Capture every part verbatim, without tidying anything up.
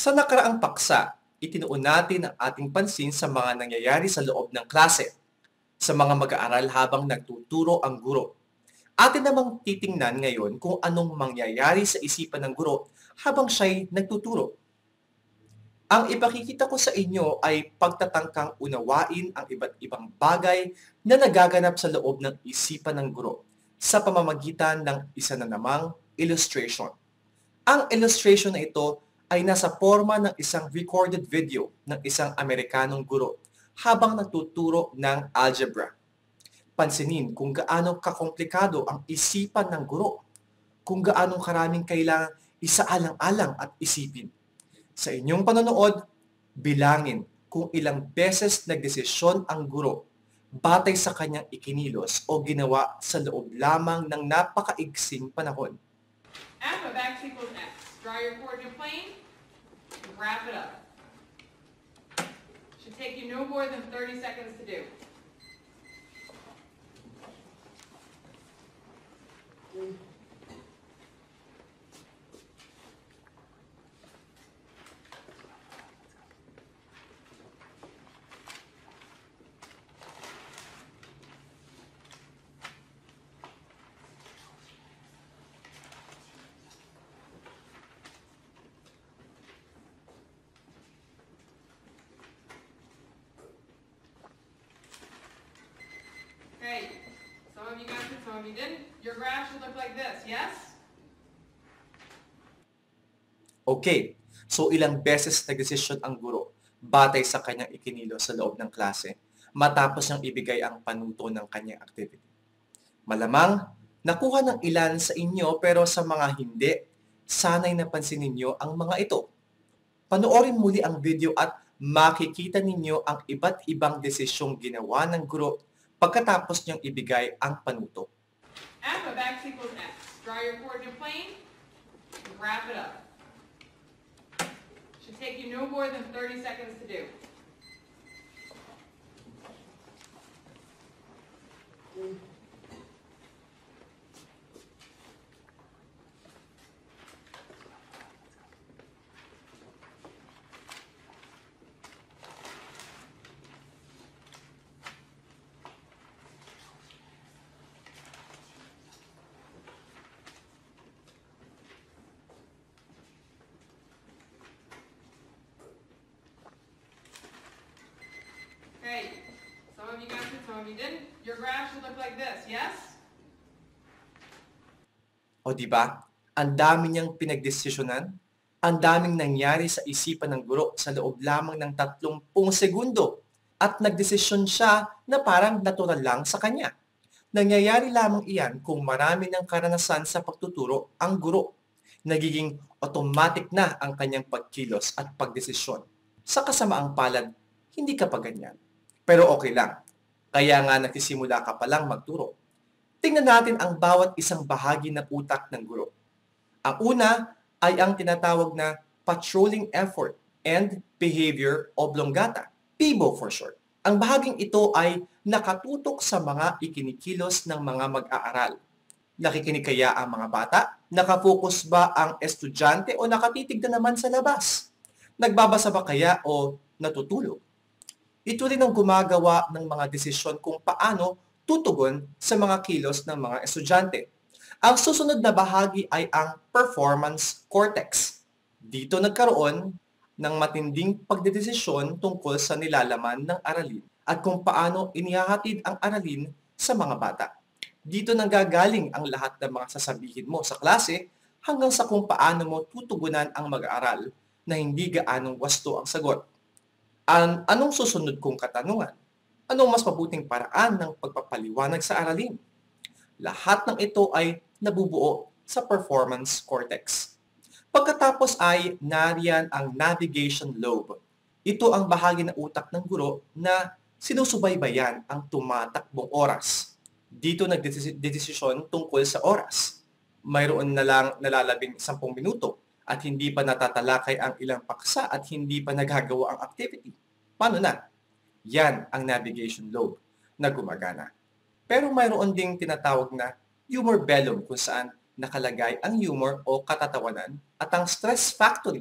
Sa nakaraang paksa, itinuon natin ang ating pansin sa mga nangyayari sa loob ng klase, sa mga mag-aaral habang nagtuturo ang guro. Atin namang titingnan ngayon kung anong mangyayari sa isipan ng guro habang siya'y nagtuturo. Ang ipakikita ko sa inyo ay pagtatangkang unawain ang iba't ibang bagay na nagaganap sa loob ng isipan ng guro sa pamamagitan ng isa na namang illustration. Ang illustration na ito ay nasa forma ng isang recorded video ng isang Amerikanong guro habang nagtuturo ng algebra. Pansinin kung gaano kakomplikado ang isipan ng guro, kung gaano karaming kailangang isaalang-alang at isipin. Sa inyong panonood, bilangin kung ilang beses nagdesisyon ang guro batay sa kanyang ikinilos o ginawa sa loob lamang ng napakaigsing panahon. F of x equals x. Draw your coordinate plane, wrap it up. Should take you no more than thirty seconds to do. Okay, some of you got it, some of you didn't. Your graph should look like this, yes? Okay, so ilang beses nagdesisyon ang guro batay sa kanyang ikinilos sa loob ng klase matapos niyang ibigay ang panuto ng kanyang activity. Malamang, nakuha ng ilan sa inyo pero sa mga hindi, sana'y napansin ninyo ang mga ito. Panoorin muli ang video at makikita ninyo ang iba't ibang desisyong ginawa ng guro pagkatapos niyang ibigay ang panuto. F of x equals x. Draw your coordinate plane, wrap it up. Should take you no more than thirty seconds to do. Okay, some of you got it, some of you didn't. Your graph should look like this, yes? O di ba? Ang dami niyang pinagdesisyonan, ang daming nangyari sa isipan ng guro sa loob lamang ng tatlumpung segundo at nagdesisyon siya na parang natural lang sa kanya. Nangyayari lamang iyan kung marami ng karanasan sa pagtuturo ang guro. Nagiging automatic na ang kanyang pagkilos at pagdesisyon. Sa kasamaang palad, hindi ka pa ganyan. Pero okay lang. Kaya nga nagsisimula ka palang magturo. Tingnan natin ang bawat isang bahagi ng utak ng guro. Ang una ay ang tinatawag na patrolling effort and behavior oblongata, P I B O for short. Ang bahaging ito ay nakatutok sa mga ikinikilos ng mga mag-aaral. Nakikinig kaya ang mga bata? Nakafocus ba ang estudyante o nakatitig na naman sa labas? Nagbabasa ba kaya o natutulog? Ito rin ang gumagawa ng mga desisyon kung paano tutugon sa mga kilos ng mga estudyante. Ang susunod na bahagi ay ang performance cortex. Dito nagkaroon ng matinding pagdedesisyon tungkol sa nilalaman ng aralin at kung paano inihahatid ang aralin sa mga bata. Dito nanggagaling ang lahat ng mga sasabihin mo sa klase hanggang sa kung paano mo tutugunan ang mag-aaral na hindi gaanong wasto ang sagot. An anong susunod kong katanungan? Anong mas mabuting paraan ng pagpapaliwanag sa aralin? Lahat ng ito ay nabubuo sa performance cortex. Pagkatapos ay nariyan ang navigation lobe. Ito ang bahagi ng utak ng guro na sinusubaybayan ang tumatakbong oras. Dito nagdedesisyon tungkol sa oras. Mayroon na lang nalalabing sampung minuto at hindi pa natatalakay ang ilang paksa at hindi pa nagagawa ang activity. Paano na? Yan ang navigation lobe na gumagana. Pero mayroon ding tinatawag na humorbellum kung saan nakalagay ang humor o katatawanan at ang stress factory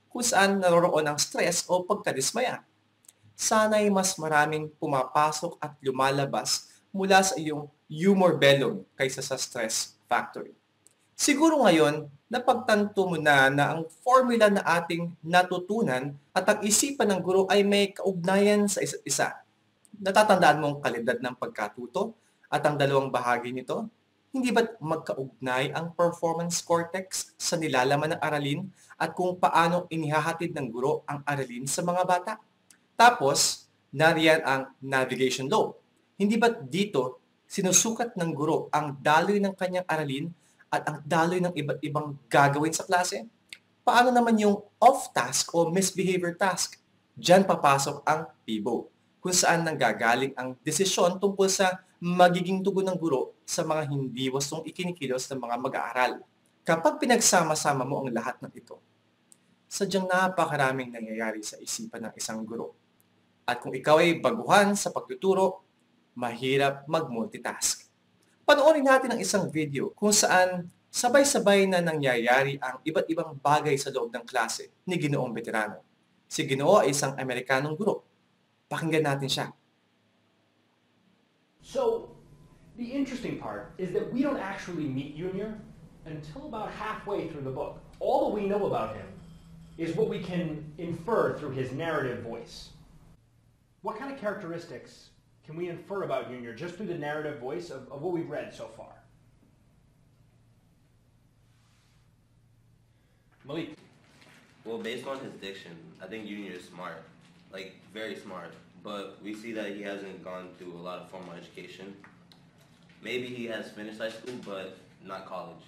kung saan naroroon ang stress o pagkadismaya. Sana'y mas maraming pumapasok at lumalabas mula sa iyong humor bellow kaysa sa stress factory. Siguro ngayon, napagtanto mo na na ang formula na ating natutunan at ang isipan ng guro ay may kaugnayan sa isa't isa. Natatandaan mo ang kalidad ng pagkatuto at ang dalawang bahagi nito? Hindi ba't magkaugnay ang performance cortex sa nilalaman ng aralin at kung paano inihahatid ng guro ang aralin sa mga bata? Tapos, nariyan ang navigation law. Hindi ba't dito sinusukat ng guro ang daloy ng kanyang aralin at ang daloy ng iba't ibang gagawin sa klase? Paano naman yung off-task o misbehavior task? Diyan papasok ang P B O, kung saan nanggagaling ang desisyon tungkol sa magiging tugon ng guro sa mga hindi wastong ikinikilos ng mga mag-aaral. Kapag pinagsama-sama mo ang lahat ng ito, sadyang napakaraming nangyayari sa isipan ng isang guro. At kung ikaw ay baguhan sa pagtuturo, mahirap mag-multitask. Panoorin natin ang isang video kung saan sabay-sabay na nangyayari ang iba't ibang bagay sa loob ng klase ni Ginoong Veterano. Si Ginoo ay isang Amerikanong guro. Pakinggan natin siya. So, the interesting part is that we don't actually meet Junior until about halfway through the book. All that we know about him is what we can infer through his narrative voice. What kind of characteristics can we infer about Junior just through the narrative voice of, of what we've read so far? Malik. Well, based on his diction, I think Junior is smart, like very smart. But we see that he hasn't gone through a lot of formal education. Maybe he has finished high school, but not college.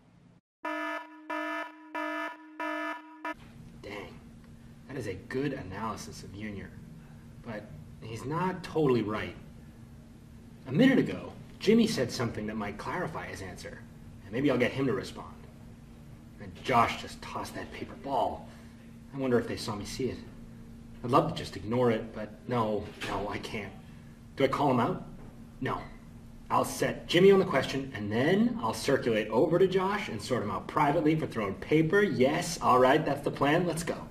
Dang, that is a good analysis of Junior. But he's not totally right. A minute ago, Jimmy said something that might clarify his answer, and maybe I'll get him to respond. And Josh just tossed that paper ball. I wonder if they saw me see it. I'd love to just ignore it, but no, no, I can't. Do I call him out? No. I'll set Jimmy on the question, and then I'll circulate over to Josh and sort him out privately for throwing paper. Yes, all right, that's the plan. Let's go.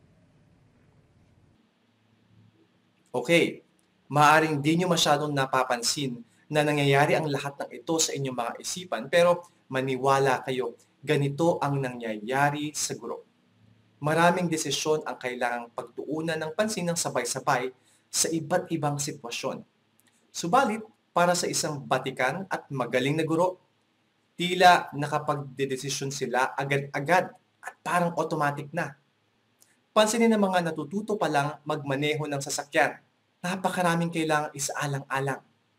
Okay, maaring di nyo masyadong napapansin na nangyayari ang lahat ng ito sa inyong mga isipan, pero maniwala kayo, ganito ang nangyayari sa guro. Maraming desisyon ang kailangang pagtuunan ng pansin ng sabay-sabay sa iba't ibang sitwasyon. Subalit, para sa isang batikan at magaling na guro, tila nakapagdedesisyon sila agad-agad at parang automatic na. Pansinin ng mga natututo pa lang magmaneho ng sasakyan. Napakaraming kailangang isaalang-alang.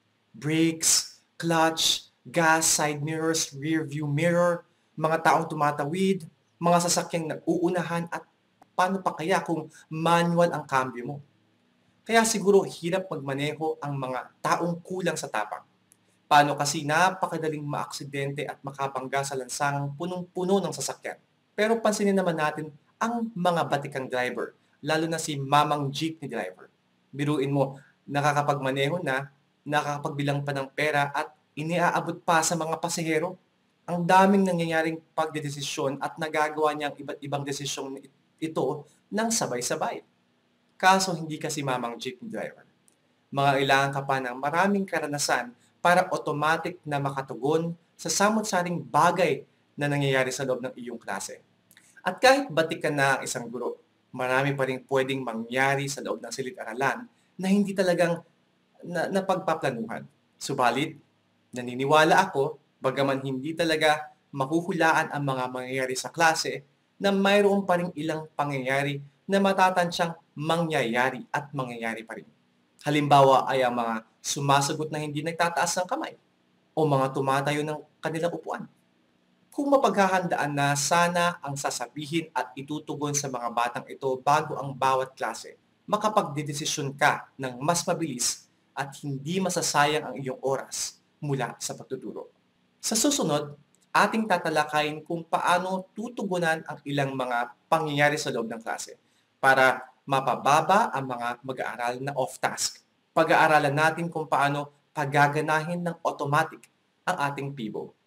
Brakes, clutch, gas, side mirrors, rear view mirror, mga taong tumatawid, mga sasakyang nag-uunahan at paano pa kaya kung manual ang cambio mo. Kaya siguro hirap magmaneho ang mga taong kulang sa tapang. Paano kasi napakadaling maaksidente at makabangga sa lansangang punong-puno ng sasakyan. Pero pansinin naman natin ang mga batikang driver, lalo na si mamang jeepney driver. Biruin mo, nakakapagmaneho na, nakakapagbilang pa ng pera at iniaabot pa sa mga pasahero. Ang daming nangyayaring pagdedesisyon at nagagawa niya ang iba't ibang desisyon ito ng sabay-sabay. Kaso hindi kasi mamang jeepney driver. Mangailangan ka pa ng maraming karanasan para automatic na makatugon sa samot-saring bagay na nangyayari sa loob ng iyong klase. At kahit batik ka na ang isang guro, marami pa rin pwedeng mangyari sa loob ng silid-aralan na hindi talagang na, napagpaplanuhan. Subalit, naniniwala ako, bagaman hindi talaga mahuhulaan ang mga mangyayari sa klase, na mayroon pa rin ilang pangyayari na matatansyang mangyayari at mangyayari pa rin. Halimbawa ay ang mga sumasagot na hindi nagtataas ng kamay o mga tumatayo ng kanilang upuan. Kung mapaghahandaan na sana ang sasabihin at itutugon sa mga batang ito bago ang bawat klase, makapagdedesisyon ka ng mas mabilis at hindi masasayang ang iyong oras mula sa pagtuturo. Sa susunod, ating tatalakayin kung paano tutugunan ang ilang mga pangyayari sa loob ng klase para mapababa ang mga mag-aaral na off-task. Pag-aaralan natin kung paano pagaganahin ng automatic ang ating P B O.